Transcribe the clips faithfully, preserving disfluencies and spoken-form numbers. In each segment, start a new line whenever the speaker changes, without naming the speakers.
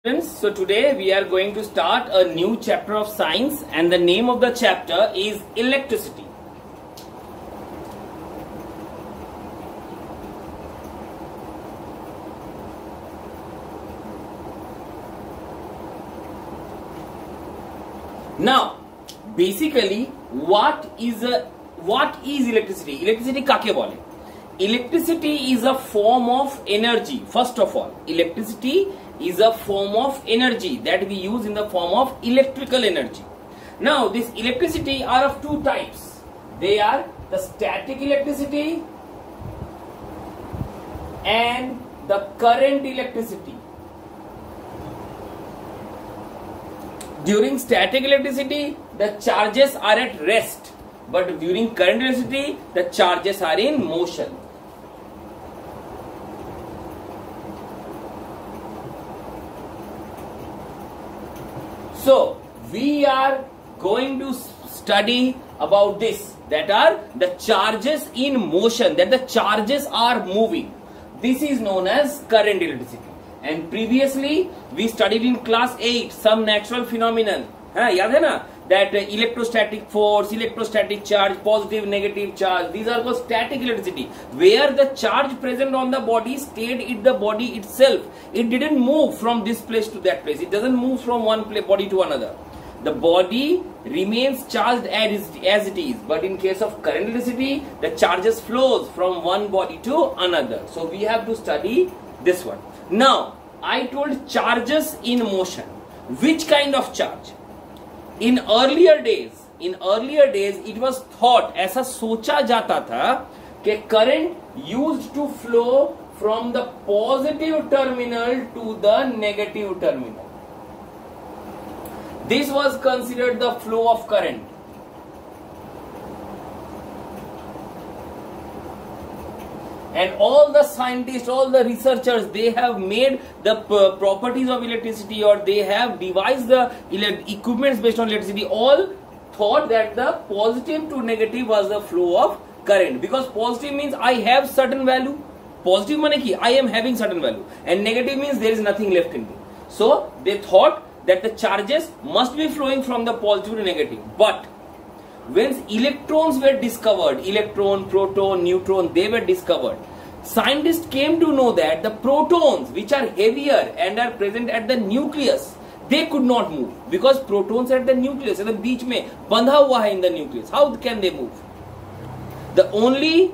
Friends, so today we are going to start a new chapter of science, and the name of the chapter is electricity. Now, basically, what is a what is electricity? Electricity kake bole? Electricity is a form of energy. First of all, electricity is a form of energy that we use in the form of electrical energy. Now, this electricity are of two types. They are the static electricity and the current electricity. During static electricity, the charges are at rest, but during current electricity, the charges are in motion. So, we are going to study about this, that are the charges in motion, that the charges are moving. This is known as current electricity. And previously, we studied in class eight some natural phenomenon. हाँ, याद है ना? That uh, electrostatic force, electrostatic charge, positive, negative charge. These are called static electricity, where the charge present on the body stayed in the body itself. It didn't move from this place to that place. It doesn't move from one place, body to another. The body remains charged as, as it is. But in case of current electricity, the charges flows from one body to another. So we have to study this one. Now, I told charges in motion. Which kind of charge? In earlier days, in earlier days, it was thought, ऐसा सोचा जाता था कि current used to flow from the positive terminal to the negative terminal. This was considered the flow of current. And all the scientists, all the researchers, they have made the properties of electricity, or they have devised the equipments based on electricity, all thought that the positive to negative was the flow of current. Because positive means I have certain value. Positive means I am having certain value. And negative means there is nothing left in me. So they thought that the charges must be flowing from the positive to negative. But when electrons were discovered, electron, proton, neutron, they were discovered, scientists came to know that the protons, which are heavier and are present at the nucleus, they could not move, because protons are at the nucleus, at the beach mein bandha hua hai in the nucleus. How can they move? The only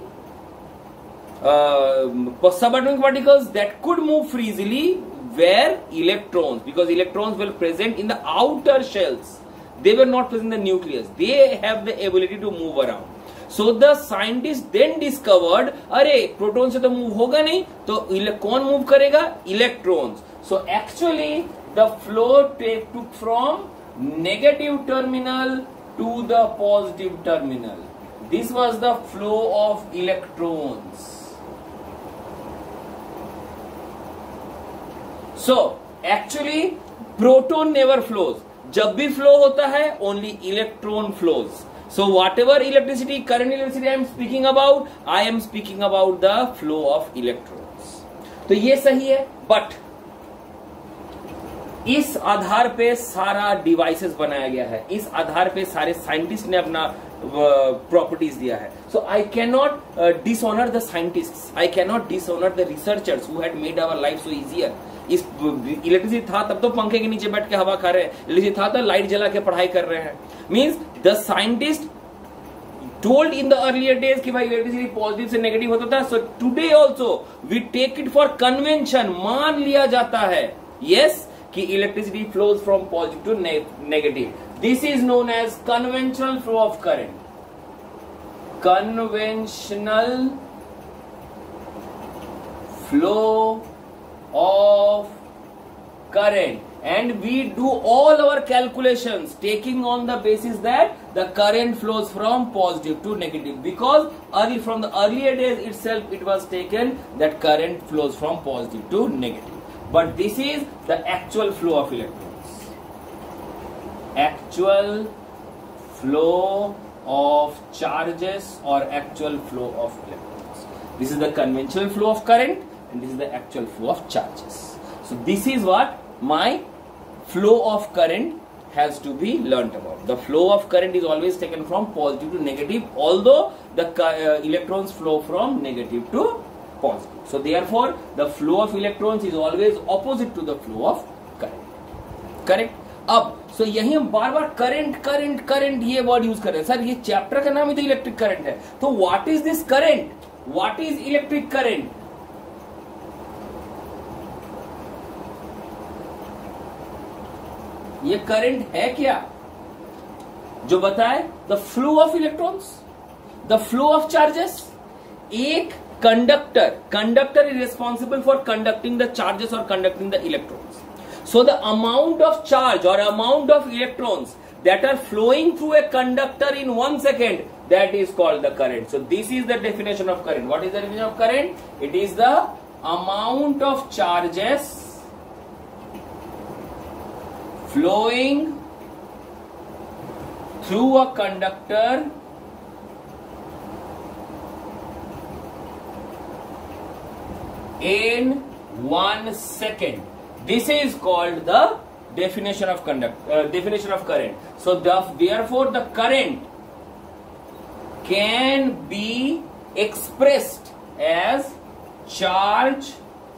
uh, subatomic particles that could move freely were electrons, because electrons were present in the outer shells. They were not present in the nucleus. They have the ability to move around. So the scientists then discovered, अरे protons से तो move होगा नहीं, तो कौन move करेगा? Electrons. So actually the flow took from negative terminal to the positive terminal. This was the flow of electrons. So actually proton never flows. जब भी फ्लो होता है, only electron flows. So whatever electricity, current electricity I am speaking about, I am speaking about the flow of electrons. तो ये सही है, but इस आधार पे सारा डिवाइसेस बनाया गया है, इस आधार पे सारे साइंटिस्ट ने अपना प्रॉपर्टीज दिया है. So I cannot uh, dishonor the scientists. I cannot dishonor the researchers who had made our life so easier. इस इलेक्ट्रिसिटी था तब तो पंखे के नीचे बैठ के हवा खा रहे हैं, इलेक्ट्रिसिटी था तो लाइट जला के पढ़ाई कर रहे हैं. Means the scientist told in the earlier days कि भाई इलेक्ट्रिसिटी पॉजिटिव से नेगेटिव होता था. So today also we take it for convention. मान लिया जाता है यस कि electricity flows from positive to negative. This is known as conventional flow of current. Conventional flow of current, and we do all our calculations taking on the basis that the current flows from positive to negative, because early from the earlier days itself it was taken that current flows from positive to negative. But this is the actual flow of electrons, actual flow of charges or actual flow of electrons. This is the conventional flow of current, and this is the actual flow of charges. So this is what my flow of current has to be learnt about. The flow of current is always taken from positive to negative, although the uh, electrons flow from negative to positive. So therefore, the flow of electrons is always opposite to the flow of current. Correct? अब सो so यही हम बार बार current current current ये word use कर रहे हैं. Sir ये चैप्टर का नाम ही तो इलेक्ट्रिक करंट है. तो what is this current? What is electric current? ये करंट है क्या? जो बताए the flow of electrons, the flow of charges. एक conductor conductor is responsible for conducting the charges और conducting the electrons. So the amount of charge or amount of electrons that are flowing through a conductor in one second, that is called the current. So this is the definition of current. What is the definition of current? It is the amount of charges flowing through a conductor in one second. This is called the definition of conduct uh, definition of current. So the, therefore the current can be expressed as charge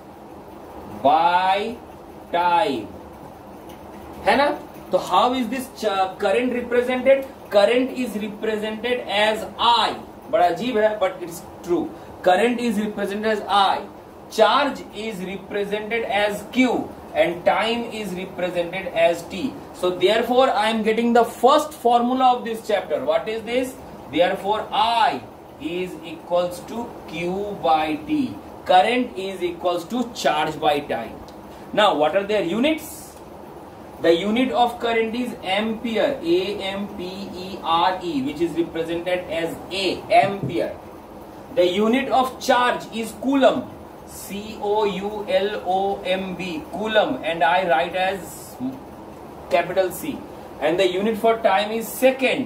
by time. है ना? तो how is this current represented? Current is represented as I. बड़ा अजीब है, but it's true. Current is represented as I. Charge is represented as Q and time is represented as T. So therefore I am getting the first formula of this chapter. What is this? Therefore I is equals to Q by T. Current is equals to charge by time. Now what are their units? The unit of current is ampere, A M P E R E, which is represented as A, ampere. The unit of charge is coulomb, C O U L O M B, coulomb, and I write as capital C. And the unit for time is second,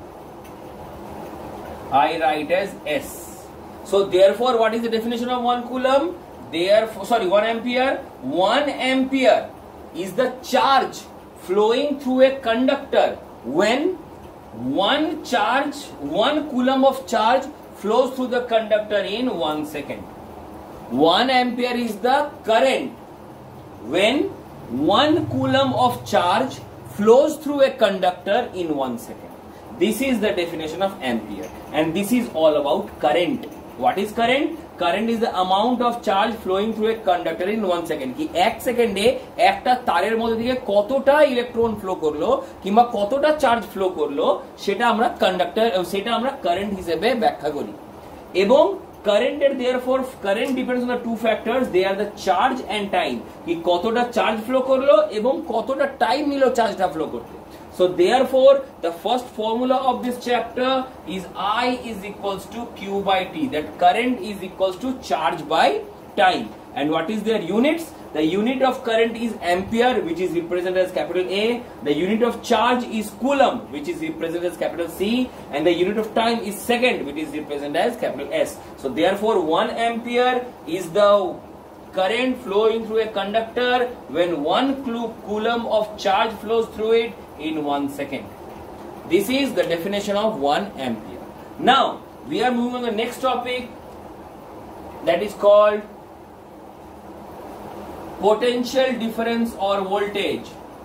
I write as S. So therefore what is the definition of one coulomb? Therefore, sorry, one ampere. One ampere is the charge flowing through a conductor when one charge, one coulomb of charge flows through the conductor in one second. One ampere is the current when one coulomb of charge flows through a conductor in one second. This is the definition of ampere, and this is all about current. What is current? Current is the amount of charge flowing through a conductor in one second. कि एक सेकेंडे একটা তারের মধ্যে থেকে কতটা electron flow করলো কিংবা কতটা চার্জ ফ্লো করলো সেটা আমরা কন্ডাক্টর সেটা আমরা কারেন্ট হিসেবে ব্যাখ্যা করি এবং কারেন্টের therefore current depends on the two factors, they are the charge and time. कि কতটা চার্জ ফ্লো করলো এবং কতটা টাইম নিলো চার্জটা ফ্লো করতে. So therefore the first formula of this chapter is I is equals to Q by T, that current is equals to charge by time. And what is their units? The unit of current is ampere, which is represented as capital A. The unit of charge is coulomb, which is represented as capital C. And the unit of time is second, which is represented as capital S. So therefore one ampere is the current flowing through a conductor when one coulomb of charge flows through it in one second. This is the definition of one ampere. Now we are moving on to the next topic, that is called potential difference or voltage.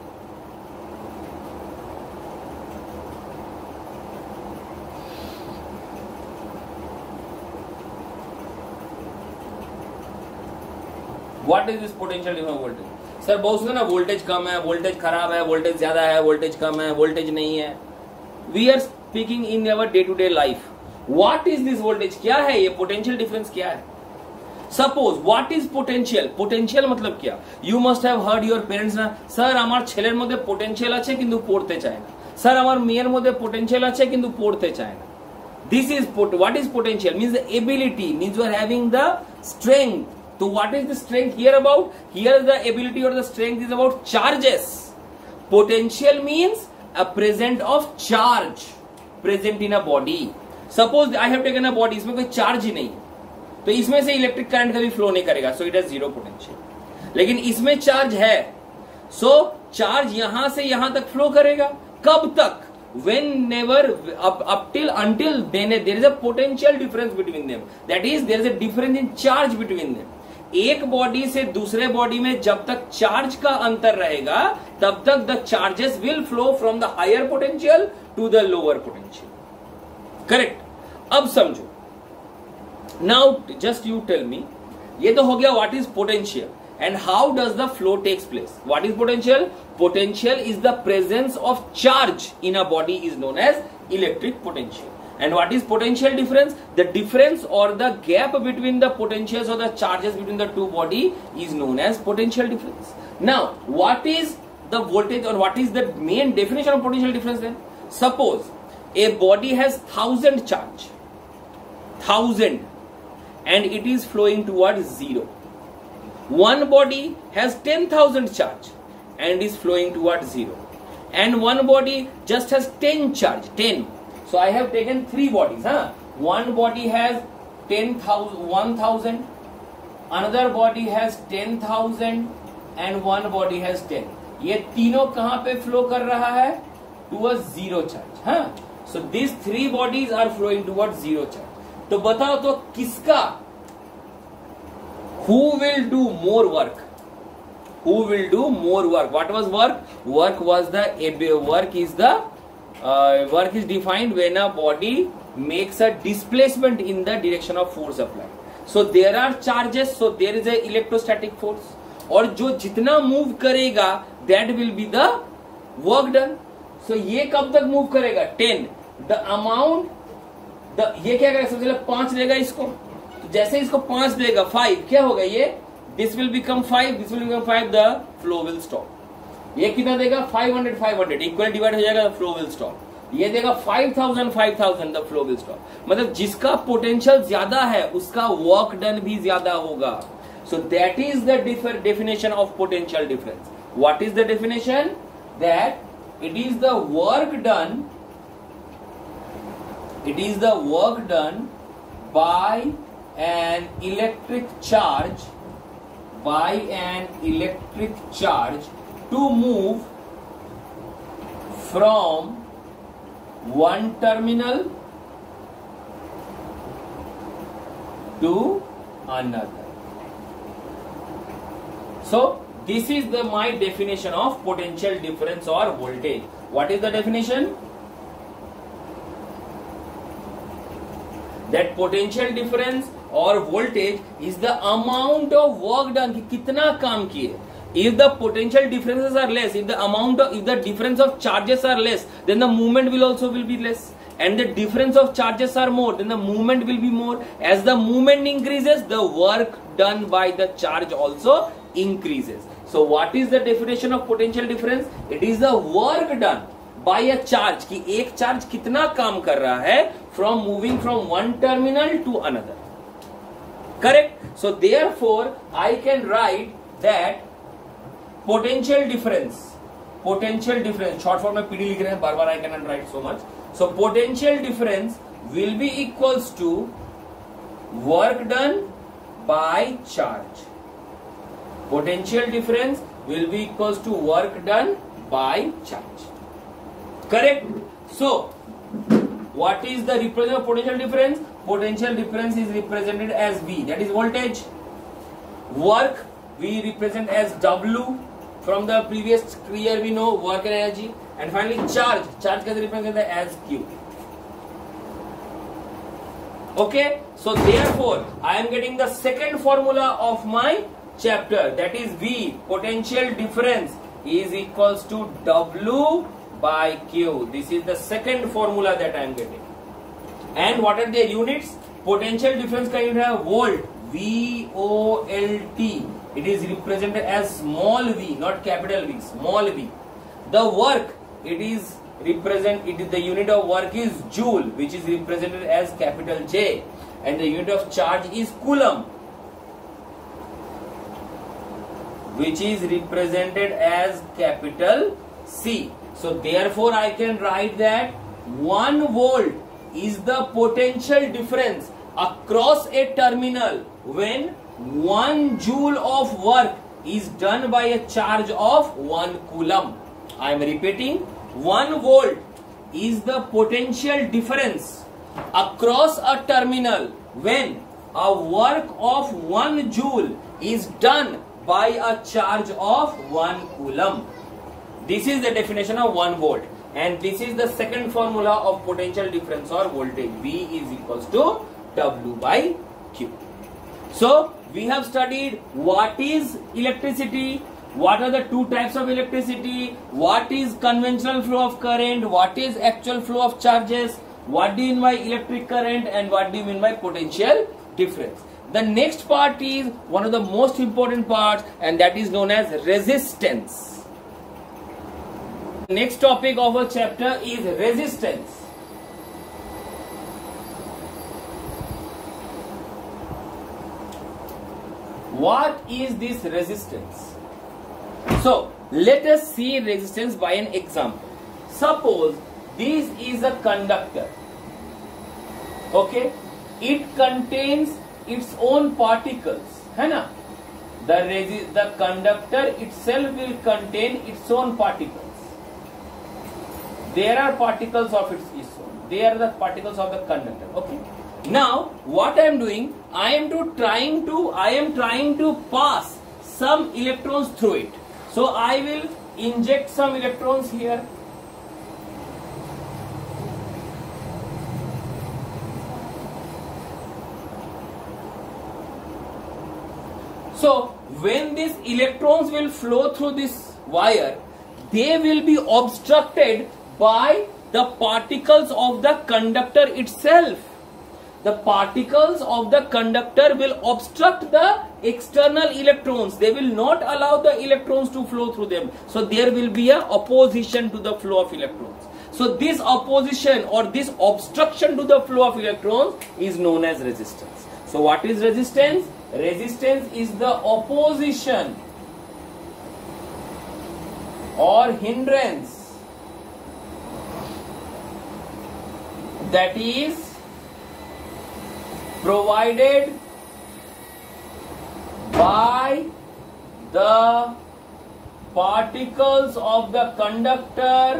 What is this potential difference voltage? Sir बहुत सुना ना, voltage कम है, voltage खराब है, voltage ज्यादा है, voltage कम है, voltage नहीं है. We are speaking in our day to day life. What is this voltage? क्या है ये पोटेंशियल डिफरेंस? क्या है? Suppose what is potential? Potential मतलब क्या? You must have heard your parents ना, सर আমার ছেলের মধ্যে পোটেনশিয়াল আছে কিন্তু পড়তে চায় না, স্যার আমার মেয়ের মধ্যে পোটেনশিয়াল আছে কিন্তু পড়তে চায় না. This is what is potential? Means the ability, means you are having the strength. So what is the strength here about? Here the ability or the strength is about charges. Potential means a present of charge present in a body. Suppose I have taken a body, इसमें कोई charge ही नहीं, तो इसमें से electric current कभी flow नहीं करेगा, so it has zero potential. लेकिन इसमें चार्ज है, सो चार्ज यहां से यहां तक फ्लो करेगा. कब तक? Whenever up, up till until then there is a potential difference between them. That is, there is a difference in charge between them. एक बॉडी से दूसरे बॉडी में जब तक चार्ज का अंतर रहेगा तब तक the charges will flow from the higher potential to the lower potential. Correct. अब समझो. Now just you tell me, ये तो हो गया what is potential and how does the flow takes place. What is potential? Potential is the presence of charge in a body is known as electric potential. And what is potential difference? The difference or the gap between the potentials or the charges between the two body is known as potential difference. Now what is the voltage or what is the main definition of potential difference then? Suppose a body has thousand charge, thousand, and it is flowing towards zero. One body has ten thousand charge and is flowing towards zero, and one body just has ten charge, ten. So I have taken three bodies. Huh? One body has ten thousand, one thousand, another body has ten thousand, and one body has ten. ये तीनों कहाँ पे flow कर रहा है? Towards zero charge. हाँ? So these three bodies are flowing towards zero charge. तो बताओ तो किसका? Who will do more work? Who will do more work? What was work? Work was the work is the uh, work is defined when a body makes a displacement in the direction of force applied. So there are charges. So there is a electrostatic force. और जो जितना move करेगा that will be the work done. So ये कब तक move करेगा? ten. The amount. The ये क्या करेगा? सबसे पहले पांच लेगा इसको. जैसे इसको पांच देगा फाइव, क्या होगा ये? This will become five, this will become five, the flow will stop. ये कितना देगा? Five hundred, five hundred equal divide हो जाएगा, द फ्लो विल स्टॉप. ये देगा five thousand, five thousand, the flow will stop. मतलब जिसका पोटेंशियल ज्यादा है उसका वर्क डन भी ज्यादा होगा. So that is the definition of potential difference. What is the definition? That it is the work done, it is the work done by an electric charge, by an electric charge to move from one terminal to another. So this is the my definition of potential difference or voltage. What is the definition? That potential difference or voltage is the amount of work done. कि कितना काम किए. If the potential differences are less, if the amount of, if the difference of charges are less, then the movement will also will be less. And the difference of charges are more, then the movement will be more. As the movement increases, the work done by the charge also increases. So what is the definition of potential difference? It is the work done by a charge. कि एक charge कितना काम कर रहा है from moving from one terminal to another. Correct? So therefore I can write that potential difference, potential difference, short form में P D लिख रहे हैं, बार बार I cannot write so much. So potential difference will be equals to work done by charge. Potential difference will be equals to work done by charge. Correct? So what is the representation of potential difference? Potential difference is represented as V, that is voltage. Work we represent as W. From the previous year we know work and energy. And finally charge, charge can be represented as Q. Okay, so therefore I am getting the second formula of my chapter, that is V, potential difference is equals to W by Q. This is the second formula that I am getting. And what are their units? Potential difference का unit है volt, V O L T. It is represented as small v, not capital V, small v. The work, it is represent, it is the unit of work is joule, which is represented as capital J, and the unit of charge is coulomb, which is represented as capital C. So therefore I can write that one volt is the potential difference across a terminal when one joule of work is done by a charge of one coulomb. I am repeating, one volt is the potential difference across a terminal when a work of one joule is done by a charge of one coulomb. This is the definition of one volt, and this is the second formula of potential difference or voltage. V is equals to W by Q. So we have studied what is electricity, what are the two types of electricity, what is conventional flow of current, what is actual flow of charges, what do you mean by electric current, and what do you mean by potential difference. The next part is one of the most important parts, and that is known as resistance. Next topic of our chapter is resistance. What is this resistance? So let us see resistance by an example. Suppose this is a conductor. Okay, it contains its own particles, है ना? The resi the conductor itself will contain its own particles. There are particles of its own. They are the particles of the conductor. Okay. Now, what I am doing, I am to trying to, I am trying to pass some electrons through it. So I will inject some electrons here. So when these electrons will flow through this wire, they will be obstructed by the particles of the conductor itself. The particles of the conductor will obstruct the external electrons. They will not allow the electrons to flow through them. So there will be a opposition to the flow of electrons. So this opposition or this obstruction to the flow of electrons is known as resistance. So what is resistance? Resistance is the opposition or hindrance that is provided by the particles of the conductor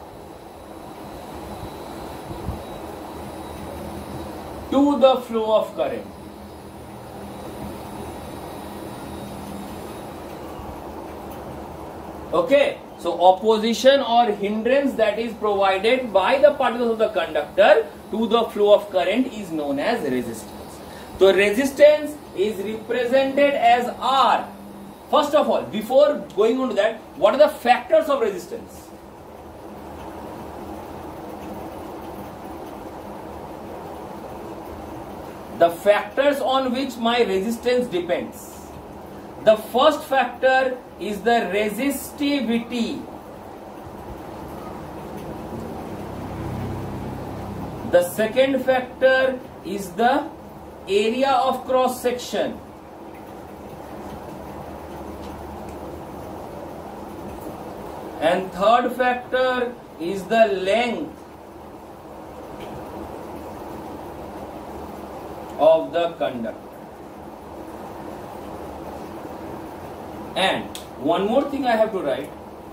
to the flow of current. Okay, so opposition or hindrance that is provided by the particles of the conductor to the flow of current is known as resistance. So resistance is represented as R. First of all, before going on to that, what are the factors of resistance? The factors on which my resistance depends. The first factor is the resistivity. The second factor is the area of cross section. And third factor is the length of the conductor. And one more thing I have to write.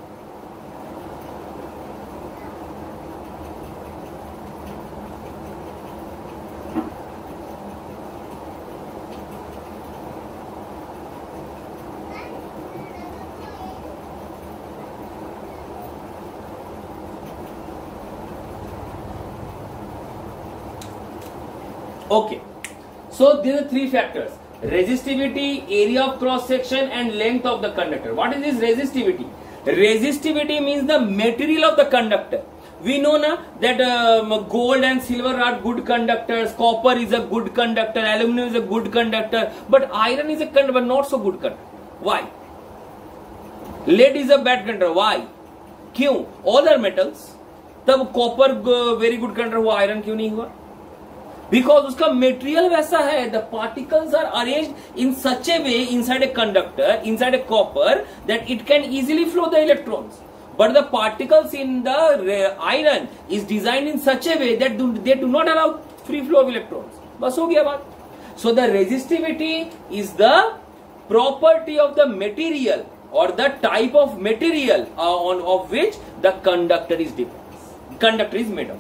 Okay, so these are three factors: resistivity, area of cross section, and length of the conductor. What is this resistivity? Resistivity means the material of the conductor. We know na that um, gold and silver are good conductors, copper is a good conductor, aluminum is a good conductor, but iron is a conductor, but not so good conductor. Why? Lead is a bad conductor. Why? क्यों? All are metals. तब copper very good conductor हुआ, iron क्यों नहीं हुआ? Because उसका material वैसा है, the particles are arranged in such a way inside a conductor, inside a copper, that it can easily flow the electrons. But the particles in the iron is designed in such a way that do, they do not allow free flow of electrons. बस हो गया बात. So the resistivity is the property of the material or the type of material uh, on of which the conductor is depends. Conductor is made of.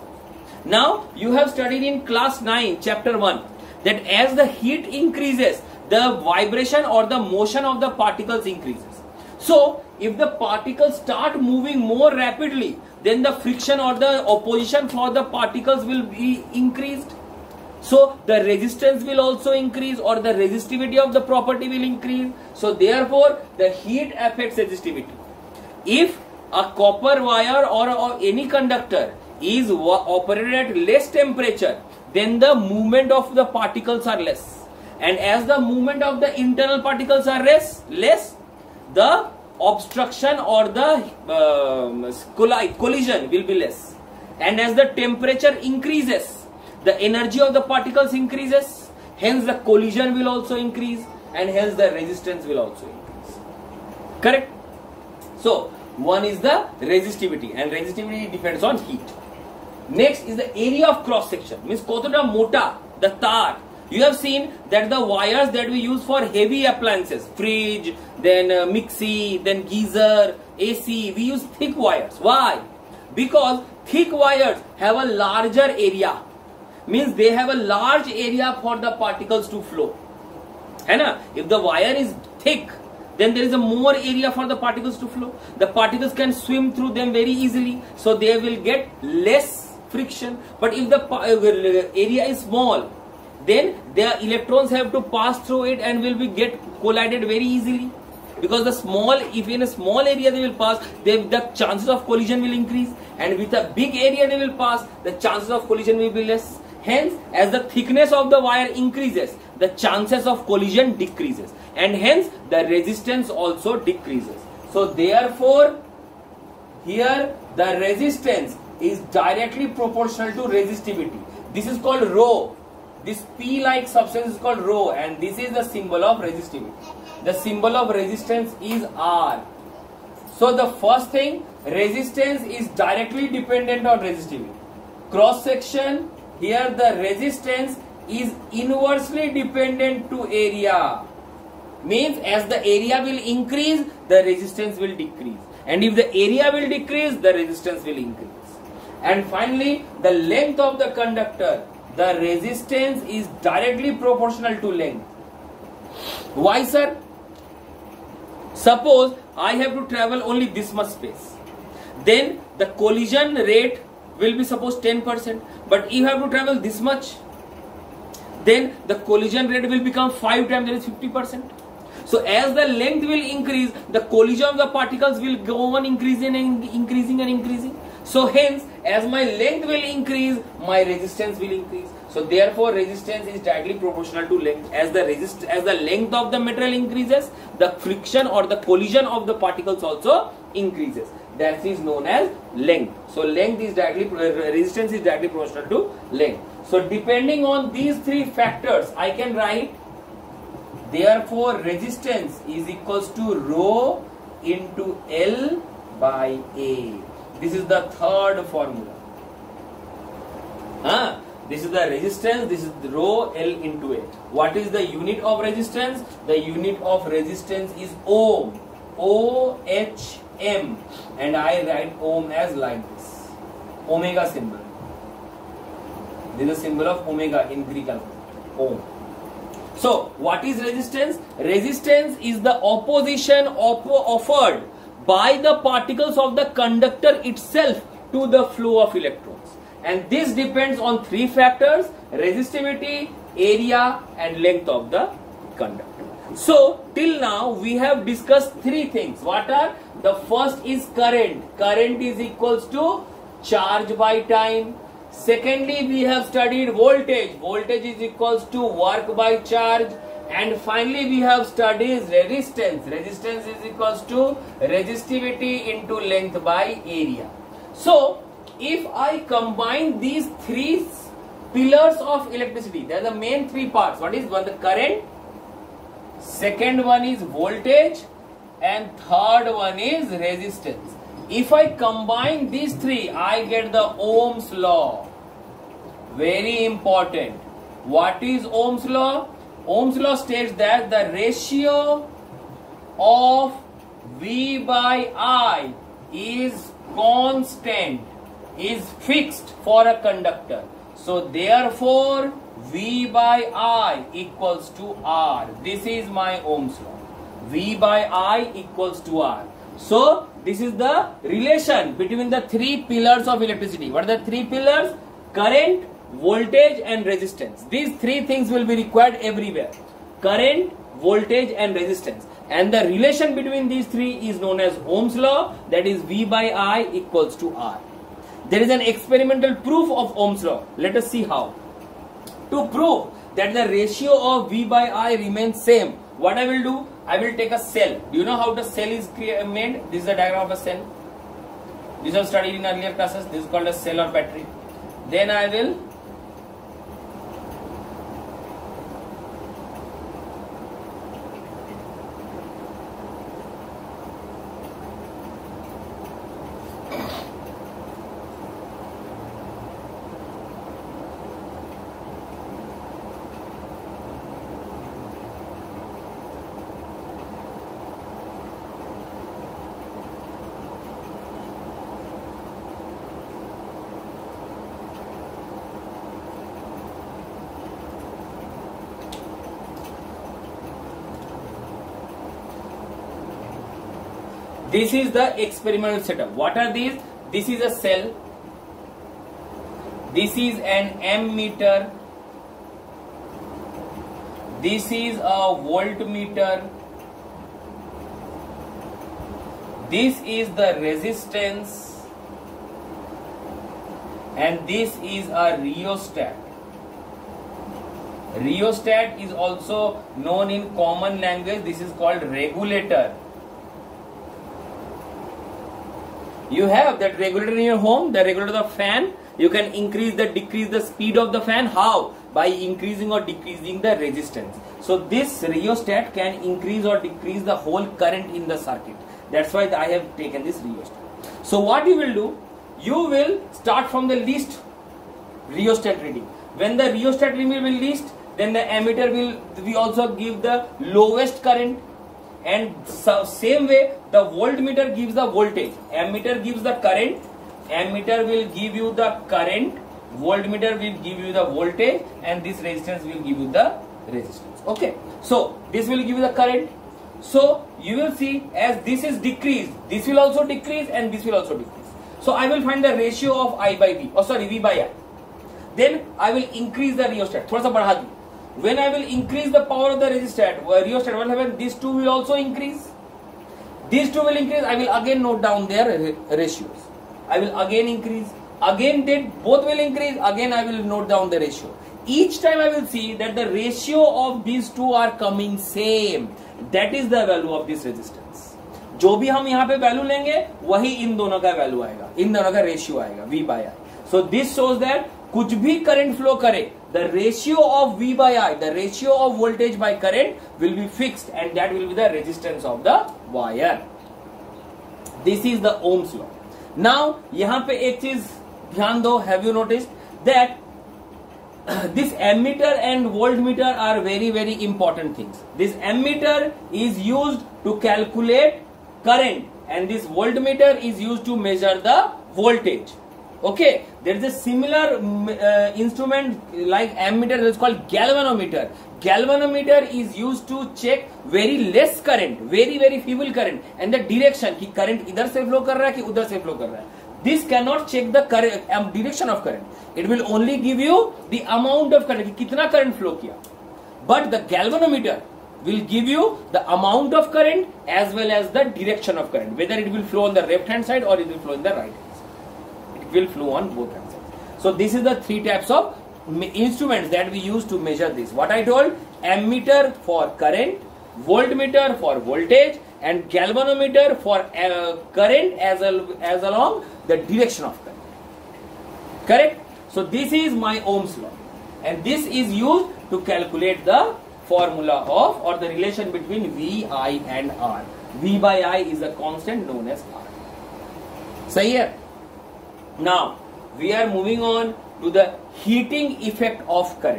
Now you have studied in class nine, chapter one, that as the heat increases, the vibration or the motion of the particles increases. So if the particles start moving more rapidly, then the friction or the opposition for the particles will be increased. So the resistance will also increase, or the resistivity of the property will increase. So therefore the heat affects resistivity. If a copper wire or, or any conductor is operated at less temperature, then the movement of the particles are less. And as the movement of the internal particles are less, less the obstruction or the uh, collision will be less. And as the temperature increases, the energy of the particles increases, hence the collision will also increase, and hence the resistance will also increase. Correct? So one is the resistivity, and resistivity depends on heat. Next is the area of cross section, means kotota mota the tar. You have seen that the wires that we use for heavy appliances, fridge, then uh, mixie, then geyser, A C, we use thick wires. Why? Because thick wires have a larger area, means they have a large area for the particles to flow. है ना? If the wire is thick, then there is a more area for the particles to flow. The particles can swim through them very easily, so they will get less friction. But if the area is small, then the electrons have to pass through it and will be get collided very easily. Because the small, if in a small area they will pass, they, the chances of collision will increase, and with a big area they will pass, the chances of collision will be less. Hence, as the thickness of the wire increases, the chances of collision decreases, and hence the resistance also decreases. So therefore, here the resistance is directly proportional to resistivity. This is called rho. This P-like substance is called rho, and this is the symbol of resistivity. The symbol of resistance is R. So the first thing, resistance is directly dependent on resistivity. Cross section, here the resistance is inversely dependent to area. Means as the area will increase, the resistance will decrease. And if the area will decrease, the resistance will increase. And finally, the length of the conductor, the resistance is directly proportional to length. Why, sir? Suppose I have to travel only this much space. Then the collision rate will be suppose ten percent. But if you have to travel this much, then the collision rate will become five times, that is fifty percent. So as the length will increase, the collision of the particles will go on increasing and increasing and increasing. So hence, as my length will increase, my resistance will increase. So therefore, resistance is directly proportional to length. As the resist, as the length of the material increases, the friction or the collision of the particles also increases. That is known as length. So length is directly, resistance is directly proportional to length. So depending on these three factors, I can write, therefore resistance is equals to rho into L by A. This is the third formula. Huh? This is the resistance, this is the rho L into A. What is the unit of resistance? The unit of resistance is ohm. O H M. And I write ohm as like this. Omega symbol. This is the symbol of omega in Greek alphabet. Ohm. So, what is resistance? Resistance is the opposition op offered by the particles of the conductor itself to the flow of electrons. And this depends on three factors: resistivity, area, and length of the conductor. So, till now we have discussed three things. What are? The first is current. Current is equals to charge by time. Secondly, we have studied voltage. Voltage is equals to work by charge. And finally, we have studied resistance. Resistance is equals to resistivity into length by area. So, if I combine these three pillars of electricity, they are the main three parts. What is one? The current. Second one is voltage. And third one is resistance. If I combine these three, I get the Ohm's law. Very important. What is Ohm's law? Ohm's law states that the ratio of V by I is constant, is fixed for a conductor. So therefore V by I equals to R. This is my Ohm's law. V by I equals to R. So this is the relation between the three pillars of electricity. What are the three pillars? Current, voltage and resistance. These three things will be required everywhere. Current, voltage and resistance. And the relation between these three is known as Ohm's law. That is V by I equals to R. There is an experimental proof of Ohm's law. Let us see how. To prove that the ratio of V by I remains same, what I will do? I will take a cell. Do you know how the cell is made? This is the diagram of a cell. This was studied in earlier classes. This is called a cell or battery. Then I will This is the experimental setup. What are these? This is a cell. This is an ammeter. This is a voltmeter. This is the resistance. And this is a rheostat. Rheostat is also known in common language. This is called regulator. You have that regulator in your home, the regulator of the fan. You can increase the decrease the speed of the fan. How? By increasing or decreasing the resistance. So this rheostat can increase or decrease the whole current in the circuit. That's why I have taken this rheostat. So what you will do? You will start from the least rheostat reading. When the rheostat reading will be least, then the ammeter will we also give the lowest current. And so same way, the voltmeter gives the voltage, ammeter gives the current, ammeter will give you the current, voltmeter will give you the voltage, and this resistance will give you the resistance. Okay, so this will give you the current. So you will see as this is decreased, this will also decrease and this will also decrease. So I will find the ratio of I by V, or sorry V by I. Then I will increase the rheostat. Thoda sa badha di. When I will increase the power of the resistor, rheostat, what will happen? These two will also increase. These two will increase. I will again note down their ratios. I will again increase. Again, they both will increase. Again, I will note down the ratio. Each time I will see that the ratio of these two are coming same. That is the value of this resistance. जो भी हम यहाँ पे value लेंगे वही इन दोनों का value आएगा, इन दोनों का रेशियो आएगा V by I. So this shows that कुछ भी करंट फ्लो करे, the ratio of V by I, the ratio of voltage by current will be fixed, and that will be the resistance of the wire. This is the Ohm's law. Now यहाँ पे एक चीज ध्यान दो. Have you noticed that this ammeter and voltmeter are very very important things. This ammeter is used to calculate current, and this voltmeter is used to measure the voltage. Okay, there is a similar uh, instrument like ammeter that is called galvanometer. Galvanometer is used to check very less current, very very feeble current, and the direction कि current इधर से flow कर रहा है कि उधर से flow कर रहा है. This cannot check the current, um, direction of current. It will only give you the amount of current कि कितना current flow किया. But the galvanometer will give you the amount of current as well as the direction of current, whether it will flow on the left hand side or it will flow in the right hand side. It will flow on both hand sides. So this is the three types of instruments that we use to measure this. What I told, ammeter for current, voltmeter for voltage, and galvanometer for uh, current as, al as along the direction of current. Correct? So this is my Ohm's law, and this is used to calculate the formula of or the relation between V, I and R. V by I is a constant known as R. Sahi hai? Now we are moving on to the heating effect of current.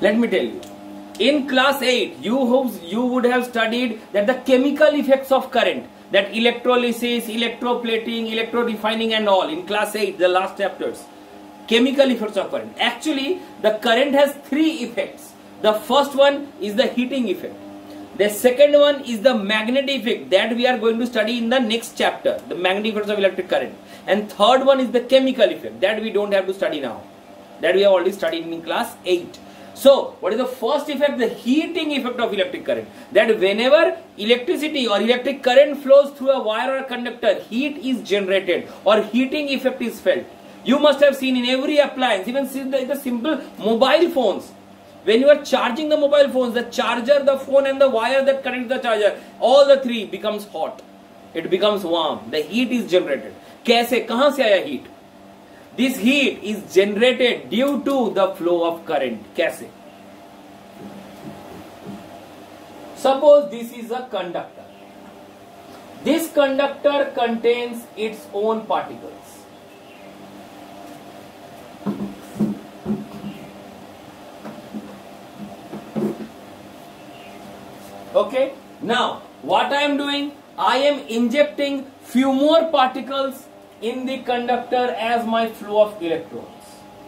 Let me tell you. In class eight, you you would have studied that the chemical effects of current, that electrolysis, electroplating, electro-refining and all in class eight, the last chapters. Chemical effects of current. Actually, the current has three effects. The first one is the heating effect. The second one is the magnetic effect that we are going to study in the next chapter, the magnetic effects of electric current. And third one is the chemical effect that we don't have to study now, that we have already studied in class eight. So, what is the first effect? The heating effect of electric current. That whenever electricity or electric current flows through a wire or a conductor, heat is generated or heating effect is felt. You must have seen in every appliance, even in the, the simple mobile phones. When you are charging the mobile phones, the charger, the phone and the wire that connects the charger, all the three becomes hot. It becomes warm. The heat is generated. कैसे? कहाँ से आया heat? This heat is generated due to the flow of current. कैसे? Suppose this is a conductor. This conductor contains its own particles. Okay. Now, what I am doing? I am injecting few more particles in the conductor as my flow of electrons.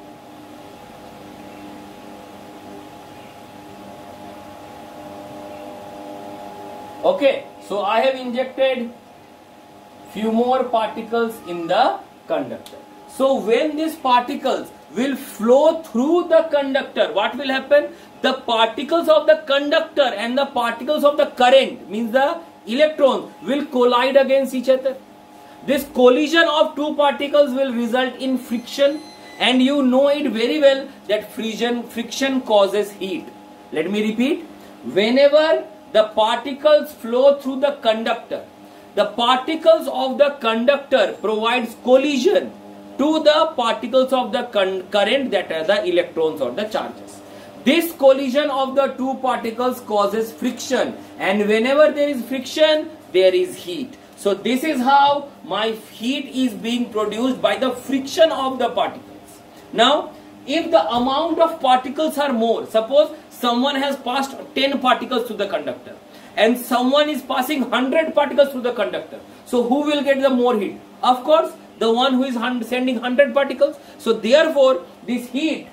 Okay, so I have injected few more particles in the conductor. So when these particles will flow through the conductor, what will happen? The particles of the conductor and the particles of the current, means the electrons, will collide against each other. This collision of two particles will result in friction, and you know it very well that friction, friction causes heat. Let me repeat. Whenever the particles flow through the conductor, the particles of the conductor provides collision to the particles of the current, that are the electrons or the charges. This collision of the two particles causes friction, and whenever there is friction, there is heat. So this is how my heat is being produced by the friction of the particles. Now, if the amount of particles are more, suppose someone has passed ten particles through the conductor and someone is passing one hundred particles through the conductor. So who will get the more heat? Of course, the one who is sending one hundred particles. So therefore, this heat,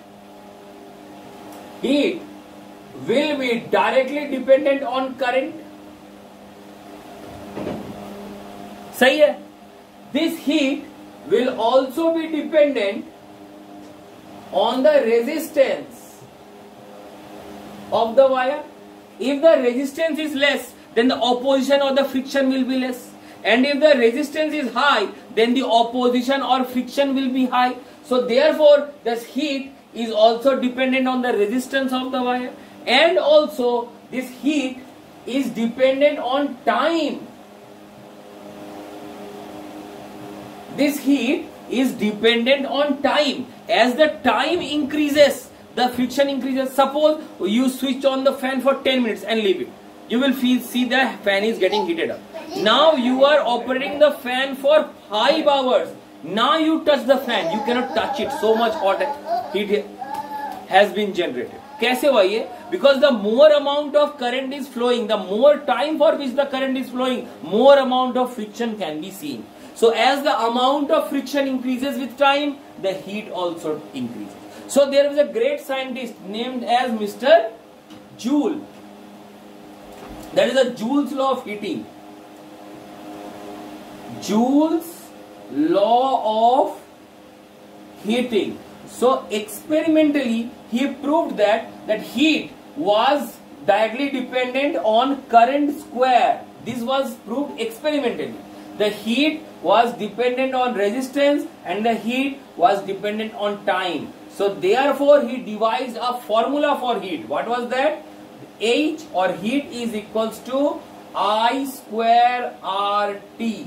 heat will be directly dependent on current. सही है? This heat will also be dependent on the resistance of the wire. If the resistance is less, then the opposition or the friction will be less. And if the resistance is high, then the opposition or friction will be high. So therefore, this heat is also dependent on the resistance of the wire. And also, this heat is dependent on time. This heat is dependent on time. As the time increases, the friction increases. Suppose you switch on the fan for ten minutes and leave it. You will feel, see the fan is getting heated up. Now you are operating the fan for five hours. Now you touch the fan. You cannot touch it. So much hot heat has been generated. कैसे हुआ ये? Because the more amount of current is flowing, the more time for which the current is flowing, more amount of friction can be seen. So as the amount of friction increases with time, the heat also increases. So there was a great scientist named as Mister Joule. That is the Joule's law of heating. Joule's law of heating. So experimentally, he proved that that heat was directly dependent on current square. This was proved experimentally. The heat was dependent on resistance and the heat was dependent on time. So therefore, he devised a formula for heat. What was that? H or heat is equals to I square R T.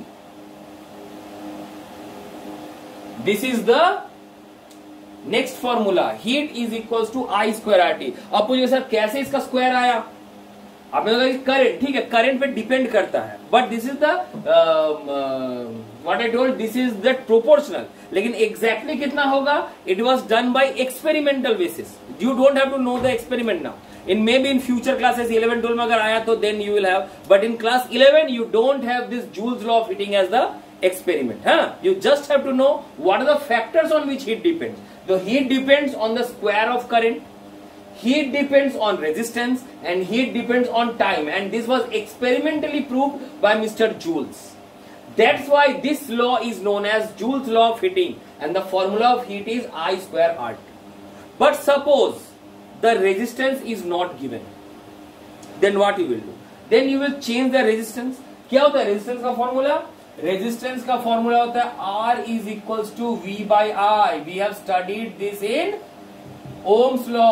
This is the next formula. Heat is equals to I square R T. अब पूछिए sir कैसे इसका square आया? आपने बोला कि current, ठीक है, करंट पे डिपेंड करता है, but this is the what I told, this is the proportional. लेकिन एग्जैक्टली exactly कितना होगा, it was done by experimental basis. You don't have to know the experiment now, in maybe in future classes eleven twelve में अगर आया तो then you will have, but in class eleven you don't have this Joule's law of heating as the experiment. Huh? You just have to know what are the factors on which heat depends. The heat depends on the square of current, heat depends on resistance, and heat depends on time, and this was experimentally proved by Mister Joules. That's why this law is known as Joules law of heating, and the formula of heat is I square R T. But suppose the resistance is not given, then what you will do? Then you will change the resistance. क्या होता है resistance का formula? Resistance का formula होता है R is equals to V by I. We have studied this in Ohm's law,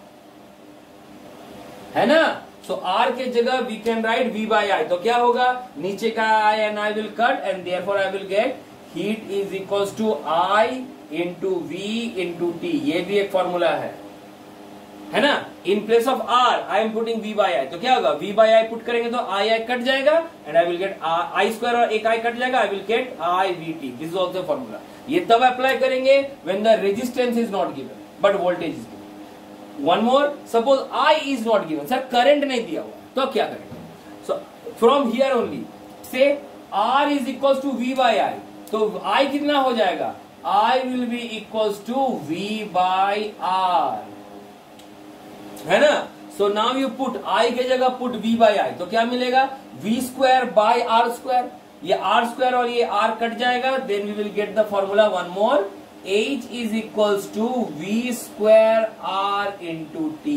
है ना। So R के जगह we can write V by I. तो क्या होगा, नीचे का I and I will cut, and therefore I will get heat is equals to I into V into T. ये भी एक फॉर्मूला है, है ना। In place of R I am putting V by I. तो क्या होगा, V बाई I पुट करेंगे तो I I कट जाएगा, and I will get I square, और एक I कट जाएगा, I will get I V T. This is also formula. ये तब अप्लाई करेंगे when the resistance is not given but voltage is given. One more, suppose I is not given, sir current नहीं दिया हुआ, तो क्या करेंगे। सो फ्रॉम हियर ओनली से R is equals to V by I. तो I कितना हो जाएगा, I will be equals to V by R, है ना। So now you put I के जगह पुट V बाई I, तो क्या मिलेगा, V square by R square. ये R स्क्वायर और ये R कट जाएगा, then we will get the formula one more, H is equals to V square R into T।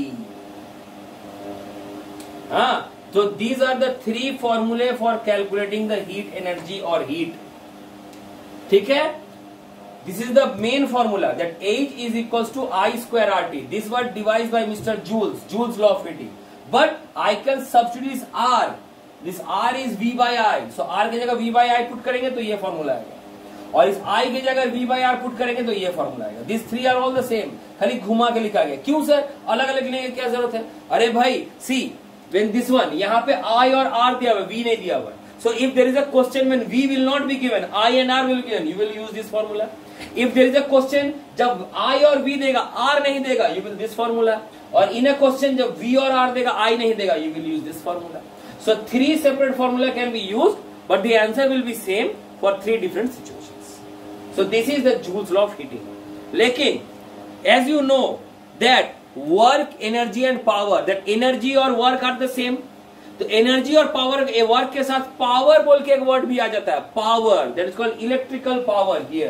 हाँ, तो दीज आर द थ्री फॉर्मूले for calculating the heat energy और heat, ठीक है। This is the main formula, that H is equals to I square R T. This was devised by Mister Joules, Joules law of heating. But I can substitute this R. This R is V by I. So R के जगह V by I put करेंगे तो ये formula आएगा, और इस I के जगह V by R put करेंगे तो ये फॉर्मूला आएगा। These three are all the same, खाली घुमा के लिखा गया। क्यों सर अलग अलग लिखने की क्या जरूरत है। अरे भाई see, when this one यहाँ पे I और R दिया हुआ है, V नहीं दिया हुआ है। So if there is a question when V will not be given, I and R will be given, you will use this formula. If there is a question जब I और V देगा, R नहीं देगा, you will this formula. और in a question जब V और R देगा, I नहीं देगा, you will use this formula. So three separate formula can be used, but the answer will be same for three different situations. So this is the Joules law of heating. लेकिन as you know that work, energy and power, that energy और work are the same. तो energy और power, work के साथ power बोल के एक word भी आ जाता है, power, that is called electrical power here.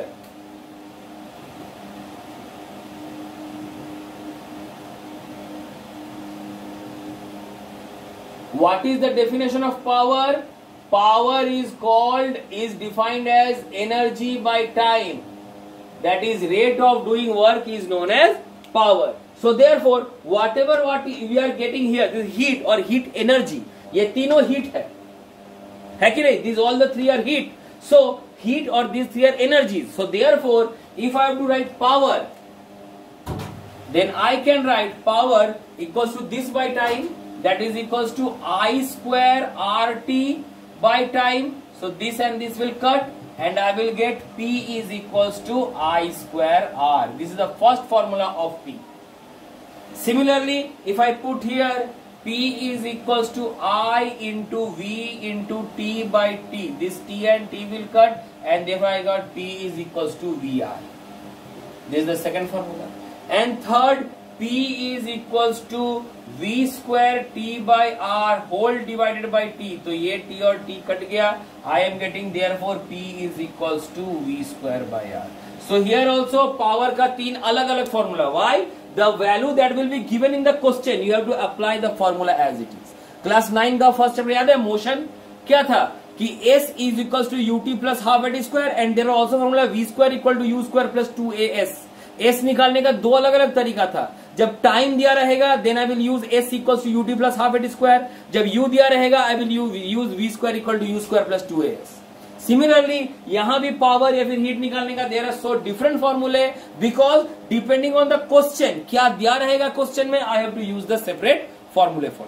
What is the definition of power? Power is called, is defined as energy by time. That is rate of doing work is known as power. So therefore, whatever what we are getting here, this heat or heat energy, ये तीनों heat है, है कि नहीं। These all the three are heat. So heat or these three are energies. So therefore, if I have to write power, then I can write power equals to this by time. That is equals to I square R T by time. So this and this will cut, and I will get P is equals to I square R. This is the first formula of P. Similarly, if I put here P is equals to I into V into T by T. This T and T will cut, and therefore I got P is equals to V R. This is the second formula. And third, P is equals to V square T by R whole divided by T. तो ये T और T cut गया. I am getting therefore P is equals to V square by R. So here also power का तीन अलग अलग formula. Why? The value that will be given in the question, you have to apply the formula as it is. Class nine का first chapter याद है, motion क्या था कि S is equals to ut plus half at square, and there are also formula V square equal to u square plus two A S. S निकालने का दो अलग अलग तरीका था। जब टाइम दिया रहेगा then I will use S equals to ut plus half at square. जब u दिया रहेगा I will use V square equal to u square plus two A S. Similarly, यहाँ भी पावर या फिर हीट निकालने का there are so different formulae because depending on the question क्या दिया रहेगा क्वेश्चन में I have to use the separate formula for this.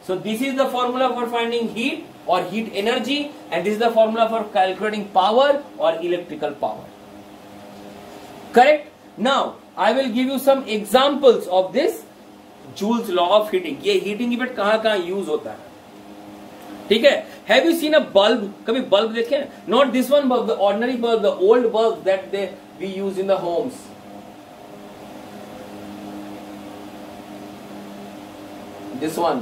So this is the formula for finding heat or heat energy, and this is the formula for calculating power or electrical power. Correct? Now I will give you some examples of this Joule's law of heating. ये heating effect कहाँ कहाँ use होता है, ठीक है? Have you seen a bulb? कभी bulb देखे? Not this one bulb, the ordinary bulb, the old bulbs that they we use in the homes. This one.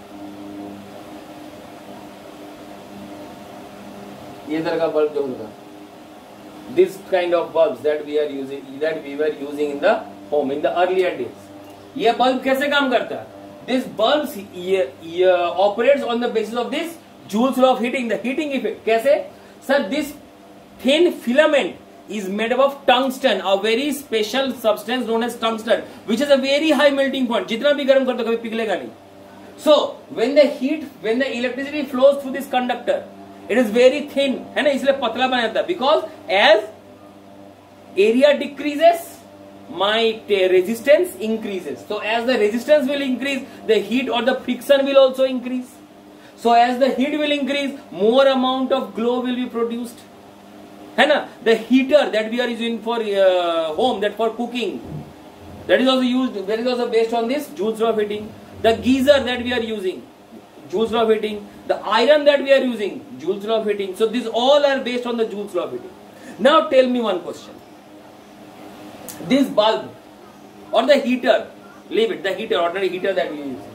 ये तरह का bulb जो होता है. This kind of bulbs that we are using, that we were using in the home in the earlier days. ये bulb कैसे काम करता है? This bulbs ये, ये operates on the basis of this Joule's law of heating, the heating effect. कैसे? Sir, this thin filament is made up of tungsten, a very special substance known as tungsten, which has a very high melting point. जितना भी गर्म कर दो कभी पिघलेगा नहीं. So when the heat, when the electricity flows through this conductor, it is very thin, है ना, इसलिए पतला बना जाता है. Because as area decreases, my resistance increases. So as the resistance will increase, the heat or the friction will also increase. So as the heat will increase, more amount of glow will be produced. है ना? The heater that we are using for uh, home, that for cooking, that is also used. That is also based on this Joule's law of heating. The geyser that we are using, Joule's law of heating. The iron that we are using, Joule's law of heating. So these all are based on the Joule's law of heating. Now tell me one question. This bulb or the heater, leave it, the heater, ordinary heater that we are using.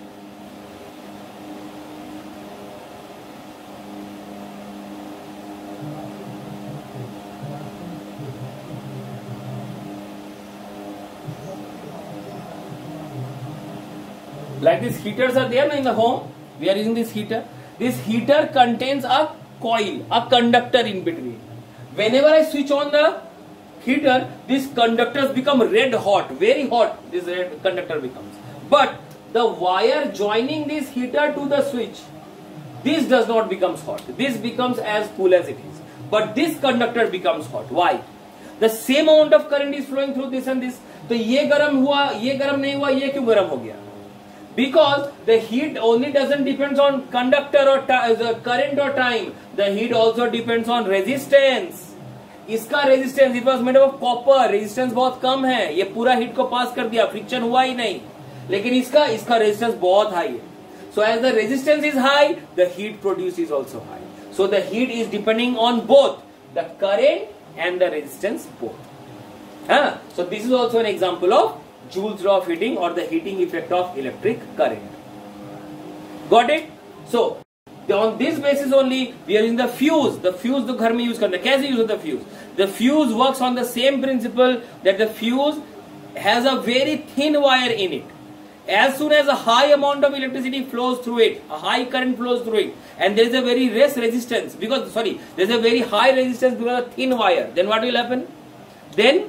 Like these heaters are there in the home, we are using this heater. This heater contains a coil, a conductor in between. Whenever I switch on the heater, these conductors become red hot, very hot, this red conductor becomes. But the wire joining this heater to the switch, this does not become hot. This becomes as cool as it is. But this conductor becomes hot. Why? The same amount of current is flowing through this and this. तो ये गरम हुआ, ये गरम नहीं हुआ, ये क्यों गरम हो गया? Because the heat only doesn't depends on conductor or the current or time. The heat also depends on resistance. इसका resistance, it was made of copper, resistance बहुत कम है, ये पूरा heat को pass कर दिया, friction हुआ ही नहीं. लेकिन इसका इसका resistance बहुत high है. So as the resistance is high, the heat produced is also high. So the heat is depending on both the current and the resistance both. Huh? So this is also an example of Joule's law of heating or the heating effect of electric current. Got it? So on this basis only we are using the fuse. The fuse तो घर में use करना. कैसे use होता है fuse? The fuse works on the same principle that the fuse has a very thin wire in it. As soon as a high amount of electricity flows through it, a high current flows through it, and there is a very less resistance because sorry, there is a very high resistance because of thin wire. Then what will happen? Then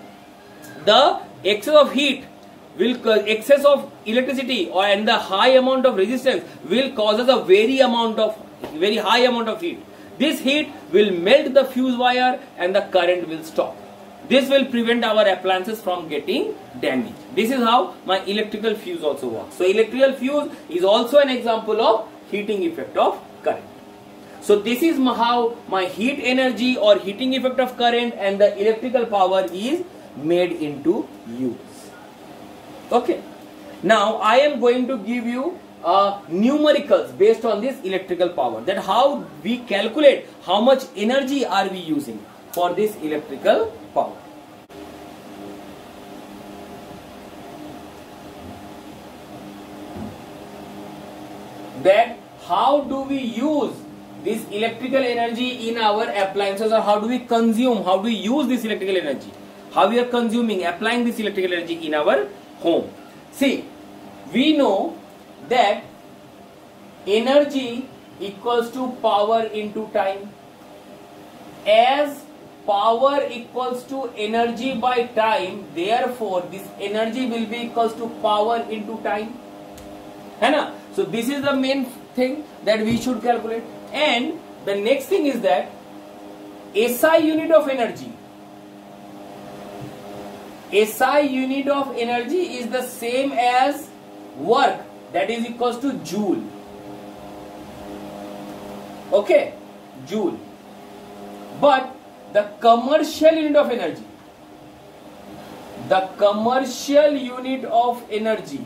the excess of heat will excess of electricity or and the high amount of resistance will causes a very amount of very high amount of heat. This heat will melt the fuse wire and the current will stop. This will prevent our appliances from getting damaged. This is how my electrical fuse also works. So electrical fuse is also an example of heating effect of current. So this is how my heat energy or heating effect of current and the electrical power is made into use. Okay. Now I am going to give you uh, numericals based on this electrical power. That how we calculate how much energy are we using for this electrical power. That how do we use this electrical energy in our appliances, or how do we consume, how do we use this electrical energy? How we are consuming, applying this electrical energy in our home. See, we know that energy equals to power into time. As power equals to energy by time, therefore this energy will be equals to power into time. है ना? So this is the main thing that we should calculate. And the next thing is that S I unit of energy. S I unit of energy is the same as work that is equals to joule. Okay, joule. But the commercial unit of energy, the commercial unit of energy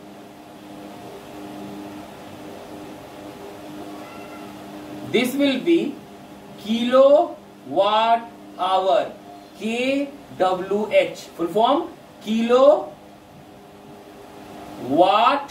this will be kilowatt hour, K W H, full form kilo watt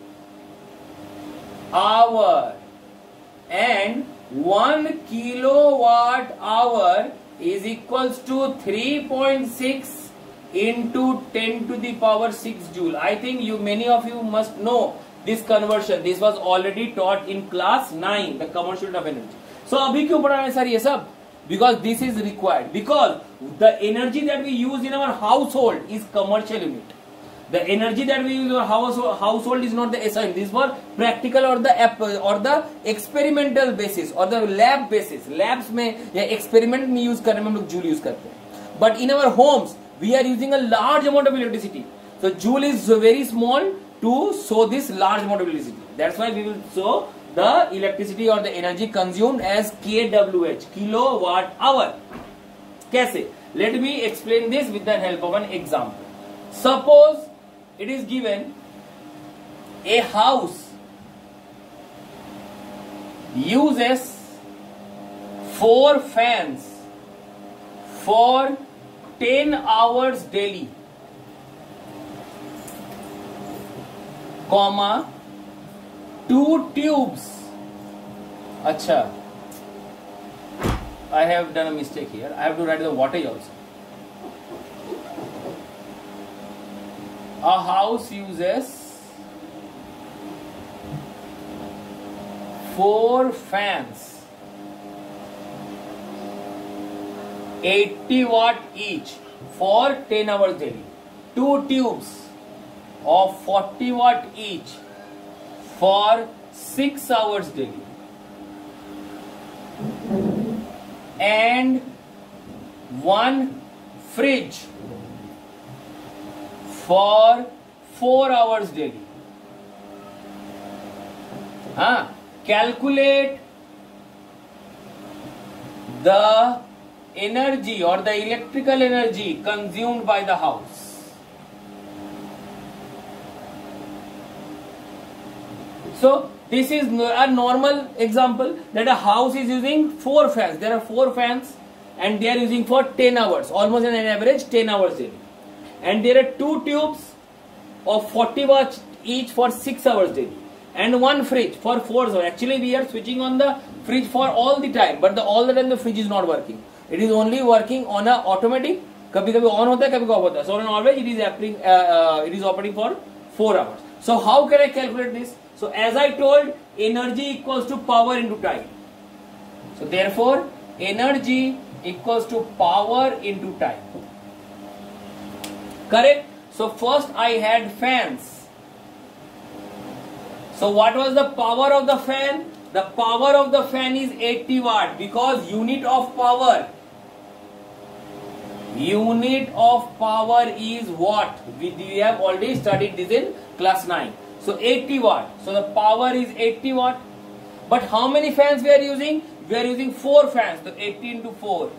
hour, and one kilowatt hour is equals to three point six into ten to the power six joule. I think you many of you must know this conversion. This was already taught in class nine, the commercial unit of energy. So abhi kyun padha hai sir ye sab? Because this is required, because the energy that we use in our household is commercial unit. The energy that we use in our household, household is not the S I unit. This is for practical or the or the experimental basis or the lab basis. Labs में या experiment में use करने में हम लोग joule use करते हैं. But in our homes we are using a large amount of electricity. So joule is very small to show this large amount of electricity. That's why we will show the electricity or the energy consumed as K W H, kilowatt hour. कैसे? Let me explain this with the help of an example. Suppose it is given a house uses four fans for ten hours daily, comma two tubes. Acha, I have done a mistake here. I have to write the wattage also. A house uses four fans, eighty watt each for ten hours daily. Two tubes of forty watt each for six hours daily. And one fridge for four hours daily. Huh? Calculate the energy or the electrical energy consumed by the house. So this is a normal example that a house is using four fans. There are four fans and they are using for ten hours, almost an average ten hours daily. And there are two tubes of forty watts each for six hours daily, and one fridge for four hours. Actually we are switching on the fridge for all the time, but the all the time the fridge is not working. It is only working on a automatic. कभी कभी on होता है, कभी off होता है. So on average it is operating, uh, uh, it is operating for four hours. So how can I calculate this? So as I told, energy equals to power into time. So therefore energy equals to power into time. Correct? So first I had fans. So what was the power of the fan? The power of the fan is eighty watt, because unit of power, unit of power is watt. We, we have already studied this in class nine. So eighty watt. So the power is eighty watt. But how many fans we are using? We are using four fans. So eighty into four.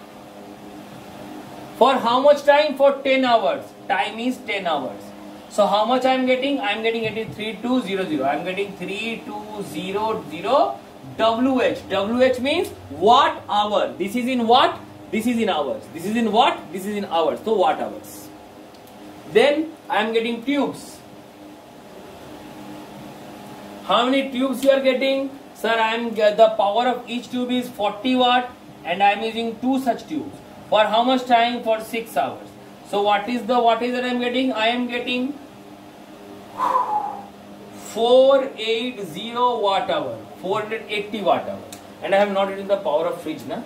For how much time? For ten hours. Time is ten hours. So how much I am getting? I am getting eighty-three two hundred. I am getting three two hundred W H. W H means watt hour. This is in watt. This is in hours. This is in watt. This is in hours. So watt hours. Then I am getting tubes. How many tubes you are getting? Sir, I am the power of each tube is forty watt, and I am using two such tubes. For how much time? For six hours. So what is the wattage that I am getting? I am getting four hundred eighty watt hour, four hundred eighty watt hour, and I have not written the power of fridge, na?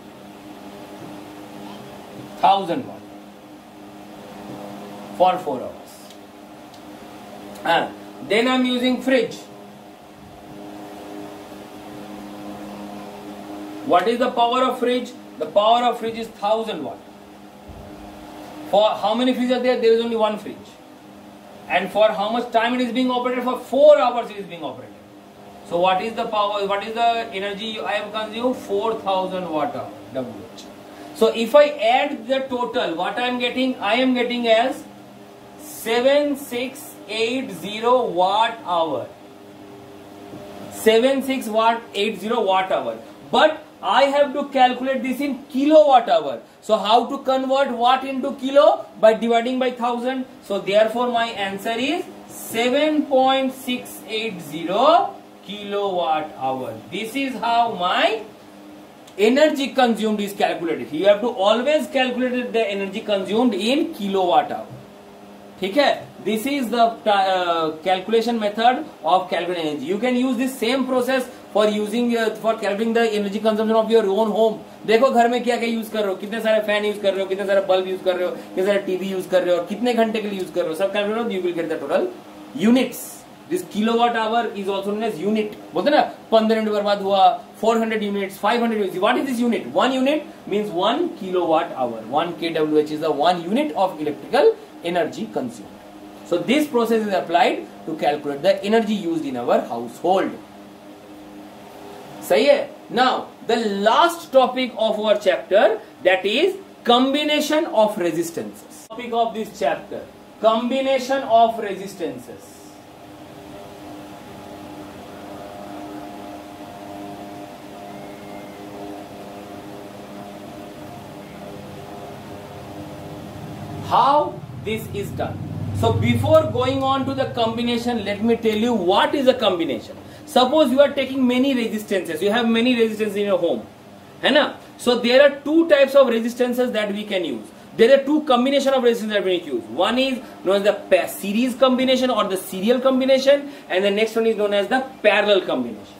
Thousand watt for four hours. Ah, then I am using fridge. What is the power of fridge? The power of fridge is thousand watt. For how many fridges are there? There is only one fridge. and for how much time it is being operated? For four hours it is being operated. So what is the power, what is the energy I have consumed? four thousand watt hour, W H. So if I add the total, what I am getting? I am getting as seven thousand six hundred eighty watt hour. seven thousand six hundred eighty watt hour. But I have to calculate this in kilowatt hour. So how to convert watt into kilo? By dividing by one thousand. So therefore my answer is seven point six eight zero kilowatt hour. This is how my energy consumed is calculated. You have to always calculate the energy consumed in kilowatt hour. ठीक है? This is the uh, calculation method of calculating energy. You can use this same process for using uh, for calculating the energy consumption of your own home. देखो घर में क्या क्या use कर रहे हो, कितने सारे फैन यूज कर रहे हो, कितने सारे बल्ब यूज कर रहे हो, कितने सारे टीवी यूज कर रहे हो, और कितने घंटे के लिए यूज कर रहे हो, सब calculate you will get the total units. This kilowatt hour is also known as unit. बोलते ना पंद्रह मिनट बर्बाद हुआ, four hundred units, five hundred units. What is this unit? One unit means one kilowatt hour. one kWh is the one unit of electrical energy consumed. So this process is applied to calculate the energy used in our household. सही है? Now the last topic of our chapter, that is combination of resistances. Topic of this chapter, combination of resistances. How this is done. So before going on to the combination, let me tell you what is a combination. Suppose you are taking many resistances, you have many resistances in your home, है ना? So there are two types of resistances that we can use. There are two combination of resistance that we need to use. One is known as the series combination or the serial combination, and the next one is known as the parallel combination.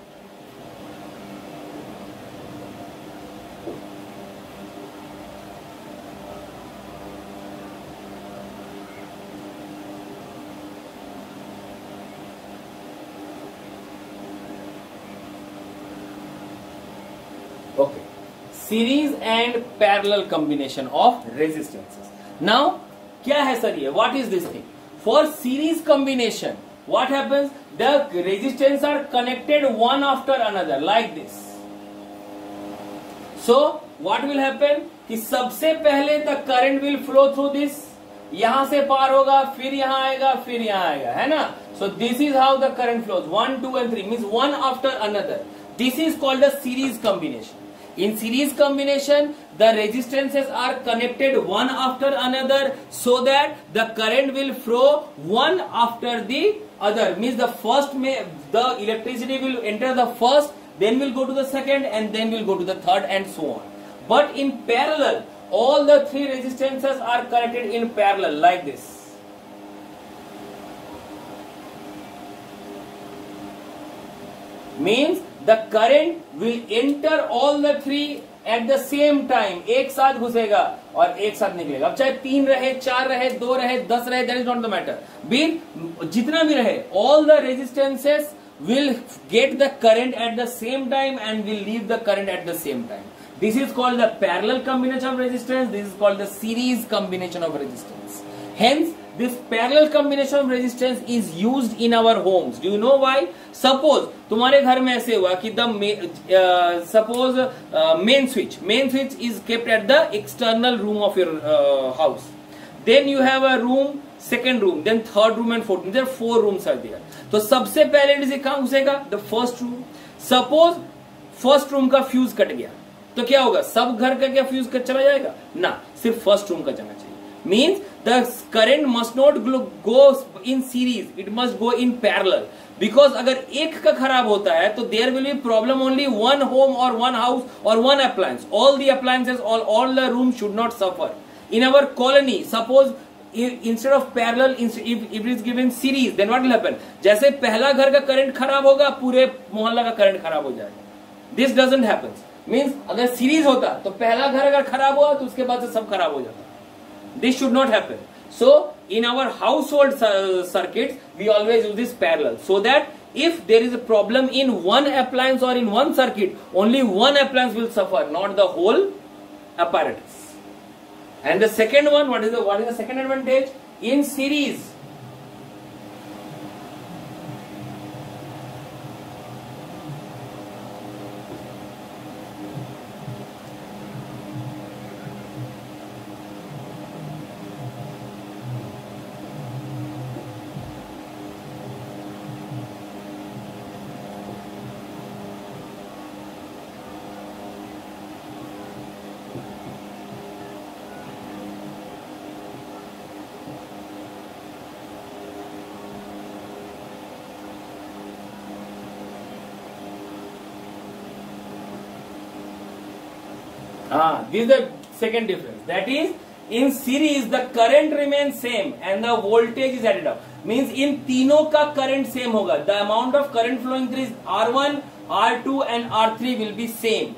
Okay, series and parallel combination of resistances. Now क्या है sir ये? What is this thing? For series combination, what happens? The resistance are connected one after another like this. So what will happen? कि सबसे पहले the current will flow through this. यहां से पार होगा, फिर यहां आएगा, फिर यहां आएगा, है ना? So this is how the current flows. One, two, and three means one after another. This is called a series combination. In series combination, the resistances are connected one after another so that the current will flow one after the other. Means the first may, the electricity will enter the first, then will go to the second, and then will go to the third, and so on. But in parallel, all the three resistances are connected in parallel like this. Means the current will enter all the three at the same time. एक साथ घुसेगा और एक साथ निकलेगा. अब चाहे तीन रहे, चार रहे, दो रहे, दस रहे, that is not the matter. Be जितना भी रहे, all the resistances will get the current at the same time and will leave the current at the same time. This is called the parallel combination of resistance. This is called the series combination of resistance. Hence, this parallel combination of resistance is used in our homes. Do you know why? Suppose तुम्हारे घर में ऐसे हुआ कि the uh, suppose uh, main switch main switch is kept at the external room of your uh, house. Then you have a room, second room, then third room and fourth room. There are four rooms are there. तो सबसे पहले इसे कहाँ घुसेगा? The first room. Suppose first room का fuse cut गया तो क्या होगा? सब घर का क्या फ्यूज कट चला जाएगा? ना, सिर्फ फर्स्ट रूम का जाना चाहिए. Means the current must not go in series, it must go in parallel. Because अगर एक का खराब होता है तो there will be problem only one home or one house or one appliance. All the appliances, all all the rooms should not suffer. In our colony, suppose instead of parallel, if, if it is given series, then what will happen? जैसे पहला घर का current खराब होगा, पूरे मोहल्ला का current खराब हो जाएगा. This doesn't happen. Means अगर सीरीज होता तो पहला घर अगर खराब हुआ तो उसके बाद से सब खराब हो जाता. This should not happen. So in our household circuits, we always use this parallel, so that if there is a problem in one appliance or in one circuit, only one appliance will suffer, not the whole apparatus. And the second one, what is the what is the second advantage? In series, Ah, this is the second difference. That is, in series the current remains same and the voltage is added up. Means in तीनों का current same होगा. The amount of current flowing through is R one, R two and R three will be same.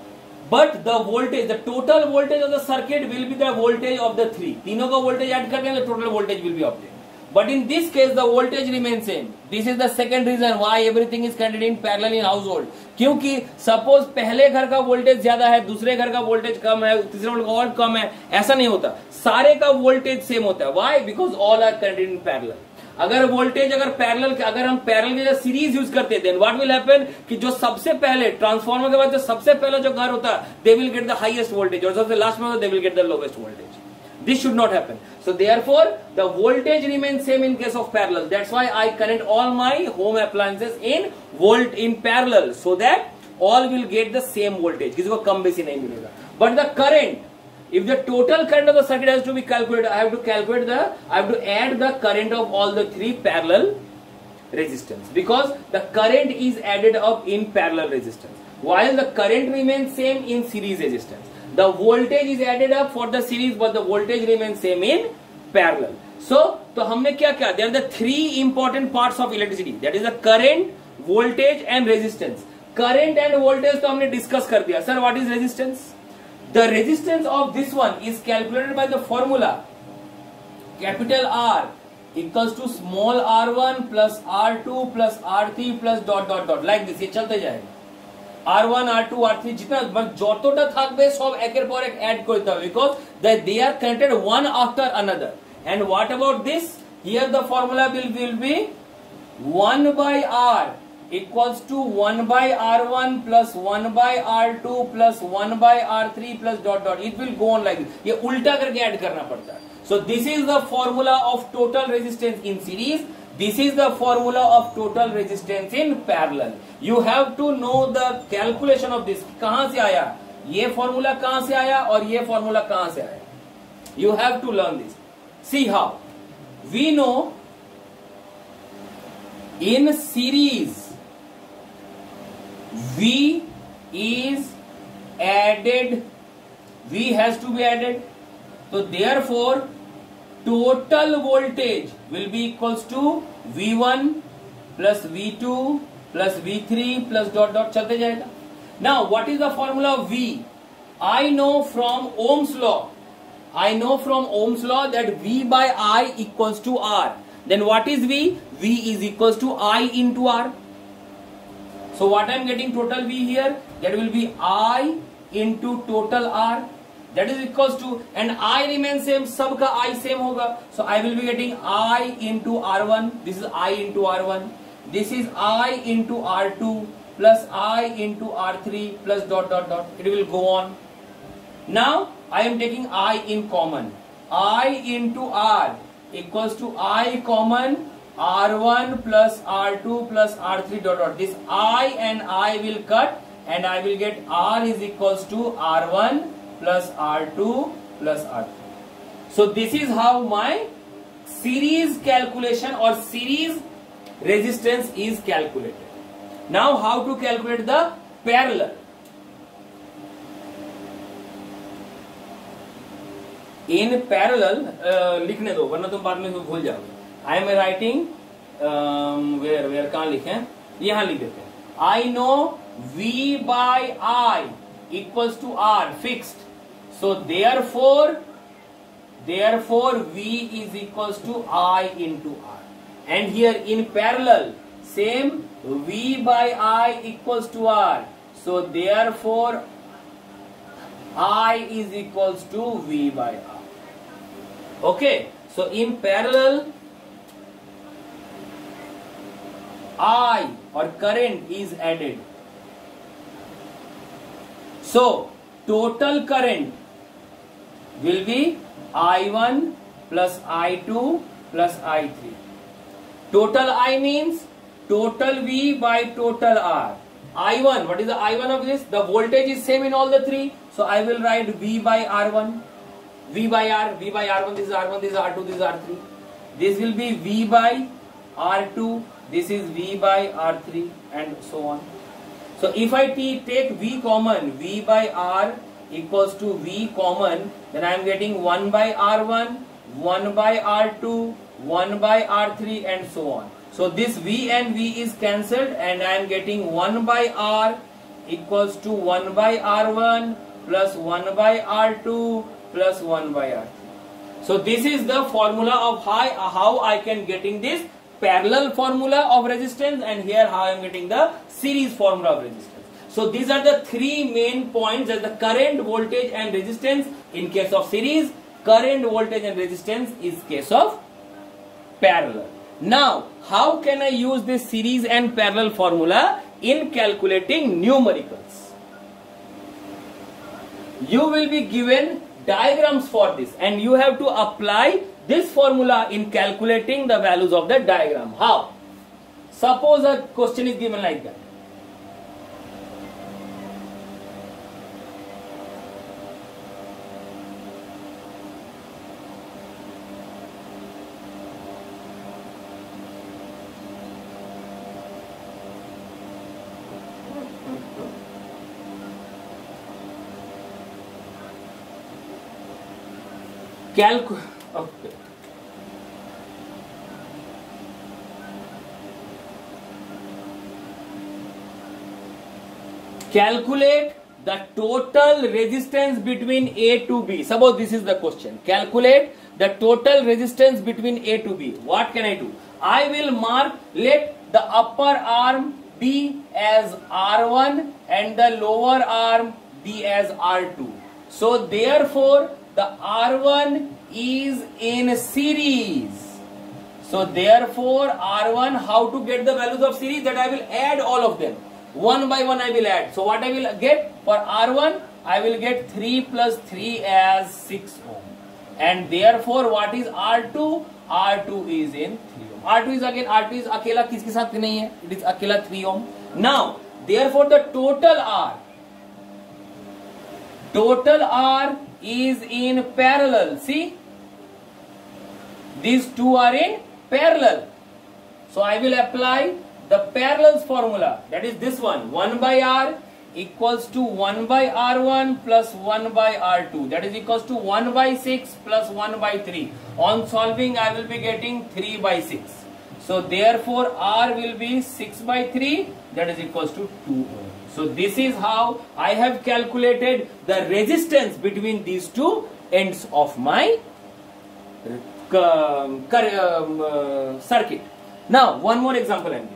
But the voltage, the total voltage of the circuit will be the voltage of the three. तीनों का voltage add करके the total voltage will be obtained. But in this case the voltage remains same. This is the second reason why everything is connected in parallel in household. क्योंकि suppose पहले घर का voltage ज्यादा है, दूसरे घर का voltage कम है, तीसरे घर का और कम है, ऐसा नहीं होता. सारे का voltage same होता है. Why? Because all are connected in parallel. अगर वोल्टेज अगर पैरेलल अगर हम पैरेलल के सीरीज यूज करते हैं, व्हाट विल हैपन कि जो सबसे पहले ट्रांसफार्मर के बाद जो सबसे पहले जो घर होता है, they will get the highest voltage और सबसे लास्ट में होता है, they will get the lowest voltage. This should not happen. So therefore the voltage remains same in case of parallel. That's why I connect all my home appliances in volt in parallel so that all will get the same voltage. किसी को कम बेसी नहीं मिलेगा. But the current, if the total current of the circuit has to be calculated, I have to calculate the, I have to add the current of all the three parallel resistance, because the current is added up in parallel resistance, while the current remains same in series resistance. The voltage is added up for the series, but the voltage remains same in parallel. So, तो हमने क्या क्या? There are the three important parts of electricity. That is the current, voltage and resistance. Current and voltage तो हमने discuss कर दिया. Sir, what is resistance? The resistance of this one is calculated by the formula capital R equals to small r one plus r two plus r three plus dot dot dot like this. ये चलते जाएगा. R one, R two, R three जितना যতটা থাকবে সব একের পর এক add করতে হবে, because that they are connected one after another. And what about this? Here the formula will will be one by R equals to one by R one plus one by R two plus one by R three plus dot dot. It will go on like this. ये उल्टा करके add करना पड़ता है. So this is the formula of total resistance in series. This is the formula of total resistance in parallel. You have to know the calculation of this. कहाँ से आया? ये formula कहाँ से आया और ये formula कहाँ से आया? You have to learn this. See how? We know in series V is added, V has to be added. So therefore total voltage will be equals to V one plus V two plus V three plus dot dot चलते जाएगा. Now what is the formula of V? I know from Ohm's law. I know from Ohm's law that V by I equals to R. Then what is V? V is equals to I into R. So what I am getting total V here? That will be I into total R. That is equals to, and I remains same, सबका I same होगा. So I will be getting I into R one. This is I into R one. This is I into R two plus I into R three plus dot dot dot. It will go on. Now I am taking I in common. I into R equals to I common R one plus R two plus R three dot dot. This I and I will cut and I will get R is equals to R one plus R two plus R three. So this is how my series calculation or series resistance is calculated. Now how to calculate the parallel? In parallel, uh, लिखने दो वरना तुम बाद में भूल जाओगे. I am writing um, where where कहाँ लिखें? यहाँ लिख देते हैं. I know V by I equals to R fixed. So therefore, therefore V is equals to I into R. And here in parallel, same V by I equals to R. So therefore, I is equals to V by R. Okay. So in parallel, I or current is added. So total current will be I one plus I two plus I three. Total I means total V by total R. I one, what is the I one of this? The voltage is same in all the three. So I will write V by R one. V by R, V by R one, this is R one, this is R two, this is R three. This will be V by R two, this is V by R three and so on. So if I take V common, V by R equals to V common, then I am getting one by R one, one by R two, one by R three and so on. So this V and V is cancelled and I am getting one by R equals to one by R one plus one by R two plus one by R three. So this is the formula of how, how I can getting this parallel formula of resistance, and here how I am getting the series formula of resistance. So these are the three main points, as the current, voltage and resistance in case of series, current, voltage and resistance is case of parallel. Now how can I use this series and parallel formula in calculating numericals? You will be given diagrams for this and you have to apply this formula in calculating the values of the diagram. How? Suppose a question is given like that. Calc okay. Calculate the total resistance between A to B. Suppose this is the question. Calculate the total resistance between A to B. What can I do? I will mark, let the upper arm be as R one and the lower arm be as R two. So therefore the R one is in series. So therefore R one, how to get the values of series? That I will add all of them. One by one I will add. So what I will get for R one? I will get three plus three as six ohm. And therefore what is R two? R two is in three ohm. R two is again, R two is अकेला किसके साथ नहीं है? It is अकेला three ohm. Now therefore the total R, total R is in parallel. See, these two are in parallel. So I will apply the parallels formula, that is this one, one by R equals to one by R one plus one by R two, that is equals to one by six plus one by three. On solving I will be getting three by six. So therefore R will be six by three, that is equals to two ohm. So this is how I have calculated the resistance between these two ends of my um, uh, circuit. Now one more example I am giving.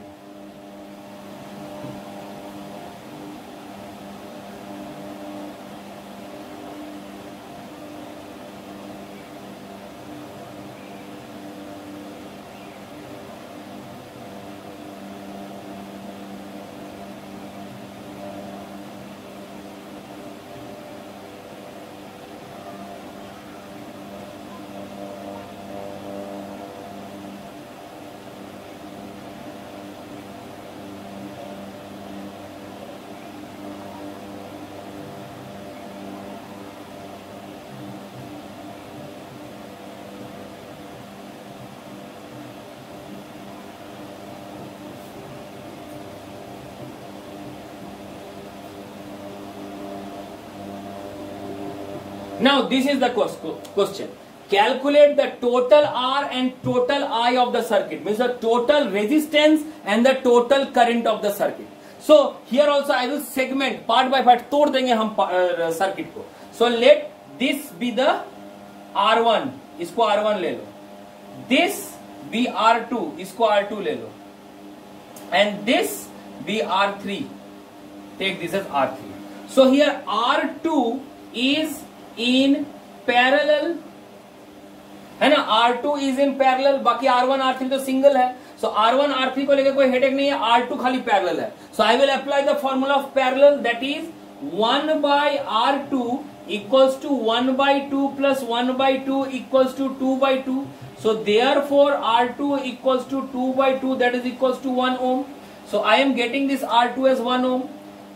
Now this is the question. Calculate the total R and total I of the circuit, means the total resistance and the total current of the circuit. So here also I will segment part by part, तोड़ देंगे हम circuit को. So let this be the R one, इसको R one ले लो. This be R two, इसको R two ले लो. And this be R three. Take this as R three. So here R two is in parallel है ना, R two is in parallel, बाकी R one R three तो single है. So R one R three को लेकर कोई headache नहीं है, R two खाली parallel है. So I will apply the formula of parallel, that is one by R two equals to one by two plus one by two equals to two by two. So therefore R two equals to two by two, that is equals to one ohm. So I am getting this R two as one ohm.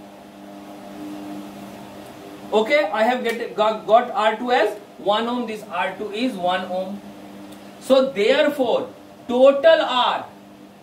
Okay, I have get, got, got R two as one ohm, this R two is one ohm. So therefore total R,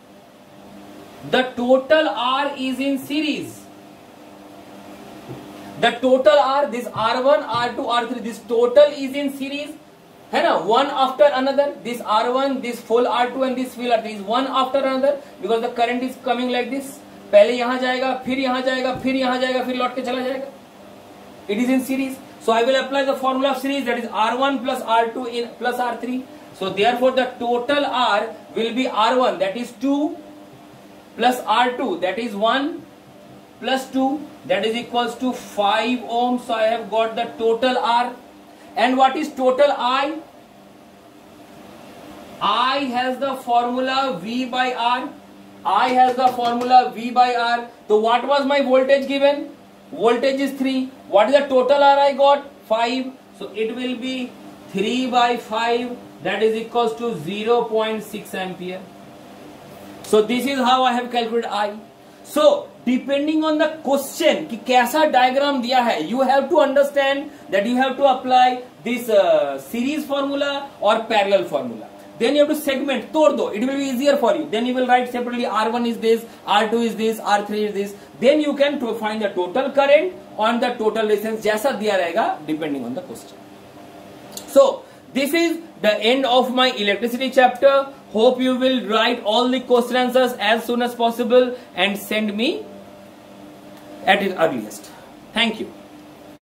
the total R is in series. The total are this R one, R two, R three. This total is in series, है ना? One after another. This R one, this full R two, and this full R three is one after another because the current is coming like this. पहले यहाँ जाएगा, फिर यहाँ जाएगा, फिर यहाँ जाएगा, फिर लौट के चला जाएगा. It is in series. So I will apply the formula of series, that is R one plus R two in plus R three. So therefore the total R will be R one, that is two, plus R two, that is one, plus two, that is equals to five ohms. So I have got the total R. And what is total I? I has the formula V by R. I has the formula V by R. So what was my voltage given? Voltage is three. What is the total R I got? five. So it will be three by five, that is equals to zero point six ampere. So this is how I have calculated I. So depending on the question कि कैसा diagram दिया है, you have to understand that you have to apply this uh, series formula or parallel formula. Then you have to segment, तोड़ दो. It will be easier for you. Then you will write separately R one is this, R two is this, R three is this. Then you can to find the total current on the total resistance जैसा दिया रहेगा depending on the question. So this is the end of my electricity chapter. Hope you will write all the question answers as soon as possible and send me at its earliest. Thank you.